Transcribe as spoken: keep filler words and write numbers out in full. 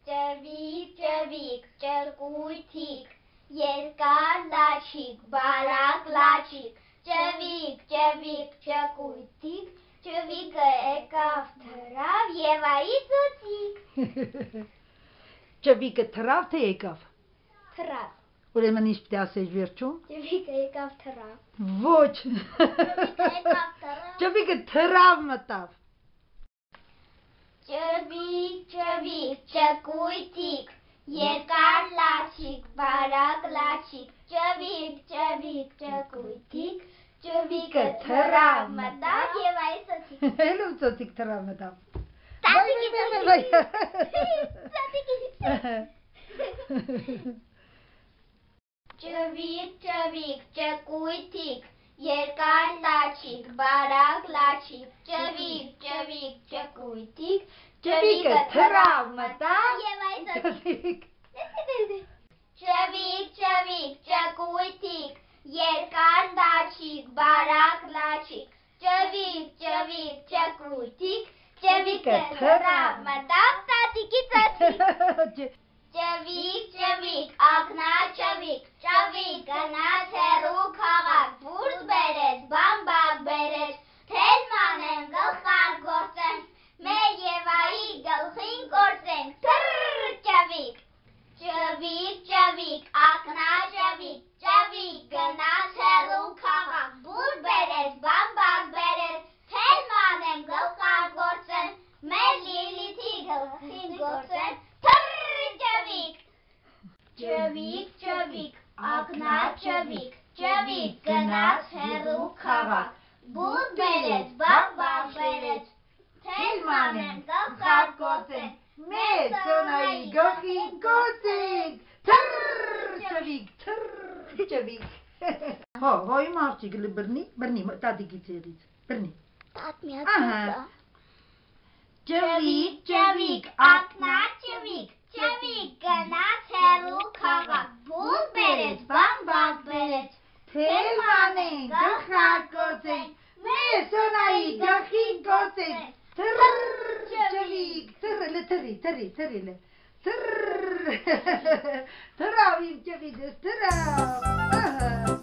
Çevik çevik çerkuytik, երկար լաչիկ, բարակ լաչիկ, çevik çevik çerkuytik, çevikը եկավ թռավ եւ այից ուտիկ։ Çevikը թռավ թե եկավ։ Թռավ։ Ուրեմն ինչ պիտի ասես վերջում։ Çevikը եկավ թռավ։ Ոչ։ Çevikը եկավ թռավ։ Çevikը թռավ մտավ։ Çevik çevik çerkuytik, երկար լաչիկ, բարակ լաչիկ, çevik çevik çerkuytik, çevikը թռավ մտավ եւ այից ուտիկ։ Հելում ծոցիկ թռավ մտավ։ Տատիկի Բայ, Տատիկի Çevik çevik çerkuytik, երկար լաչիկ, բարակ լաչիկ, çevik çevik çerkuytik, Çevikը թռավ մտավ եւ այից ուտիկ։ Çevik Çevik çevik çerkuytik, երկար լաչիկ, բարակ լաչիկ, çevik çevik çerkuytik, çevikը թռավ մտավ տատիկի ծոցիկ։ Çevik çevik ակնա çevik, çevik գնաց հեռու քաղաք, բուրս բերեց, բամբակ բերեց, թելման են գլխար գործեն, մեր Եվայի գլխին գործենք, թռ çevik։ Çevik çevik ակնա çevik, çevik գնաց հեռու քաղաք, բուր բերեց, բամբակ բերեց, թելման են գլխար գործեն, մեր Լիլիթի գլխին գործեն, թռ çevik։ Çevik çevik ակնա çevik, çevik գնաց հեռու քաղաք, բուր բերեց, բամբակ բերեց, թելման են գլխար գործեն, Մեր ծոնայի գլխին գործենք Թռ Çevik Թռ Çevik Հո, հոյի մարդիկ բրնի, բրնի, տատիկի ծերից, բրնի Տատ Ահա Çevik çevik ակնա çevik, çevik գնաց հեռու քաղաք, բուր բերեց, բամբակ բերեց, Թելման են գլխար գործենք Մեր ծոնայի գլխին գործենք Թռ Çevik Թռը լը թռի, թռի, թռի լը Թռ Թռավ իմ Çevikս, թռավ Ահա